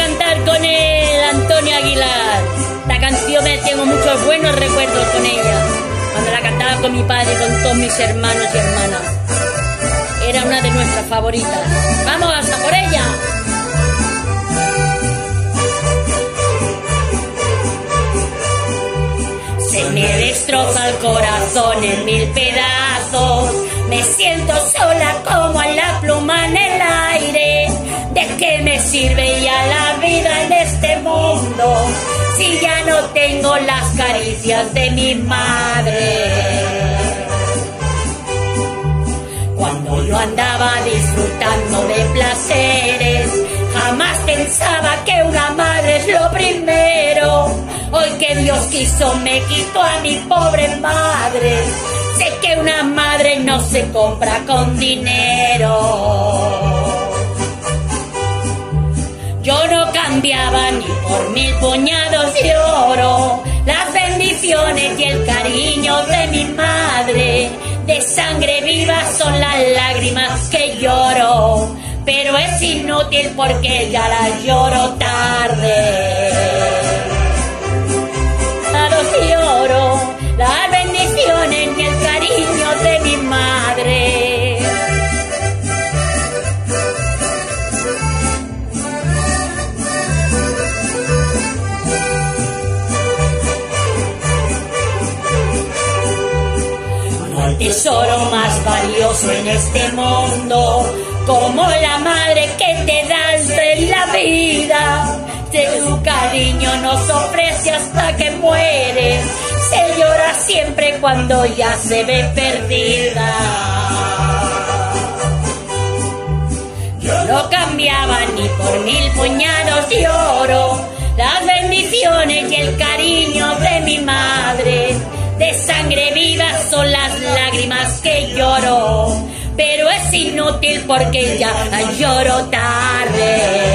cantar con él, Antonio Aguilar. La canción me tengo muchos buenos recuerdos con ella. Cuando la cantaba con mi padre y con todos mis hermanos y hermanas. Era una de nuestras favoritas. ¡Vamos a por ella! Se me destroza el corazón en mil pedazos. Me siento sola como la pluma en el aire. ¿De qué me sirve ya la vida en este mundo si ya no tengo las caricias de mi madre? Cuando yo andaba disfrutando de placeres, jamás pensaba que una madre es lo primero. Hoy que Dios quiso me quitó a mi pobre madre. Sé que una madre no se compra con dinero. Yo no cambiaba ni por 1000 puñados de oro las bendiciones y el cariño de mi madre. De sangre viva son las lágrimas que lloro, pero es inútil porque ya las lloro tarde. Lloro las bendiciones y el cariño de mi madre. No hay tesoro más valioso en este mundo como la madre que te da en la vida. Tu cariño nos ofrece hasta que muere. Se llora siempre cuando ya se ve perdida. Yo no cambiaba ni por 1000 puñados de oro las bendiciones y el cariño de mi madre. De sangre viva son las lágrimas que lloro, pero es inútil porque ya lloro tarde.